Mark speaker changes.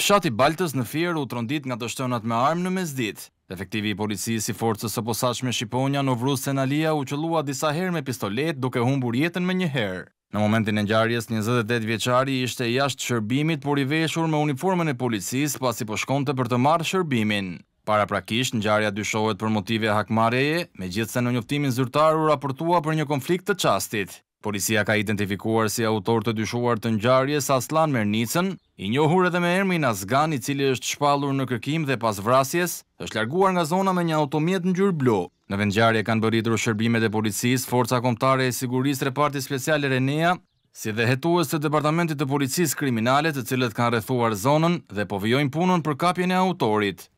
Speaker 1: fshati Baltës në Fier u trondit nga dështonat me armë në mesditë. Efektivi i policisë i forcës së posaçme Shqiponia Novruz Senalia u qëllua disa herë me pistolet duke humbur jetën me një herë. Në momentin e ngjarjes, 28 vjeçari ishte jashtë shërbimit, por i veshur me uniformën e policisë pasi po shkonte për të marrë shërbimin. Paraprakisht, ngjarja dyshohet për motive hakmarrjeje, megjithse në njoftimin zyrtar u raportua për një konflikt të çastit. Policia ka identifikuar si autor të dyshuar të ngjarjes Aslan Mernicën, i njohur edhe me emrin Azgan, i cili është shpallur në kërkim dhe pas vrasjes është larguar nga zona me një automjet ngjyrë blu. Në vendngjarje kanë bërritur shërbimet e policisë, Forca Kombëtare e Sigurisë Reparti Speciale Renea, si dhe hetues të Departamentit të Policisë Kriminale, të cilët kanë rrethuar zonën dhe po vijojnë punën për kapjen e autorit.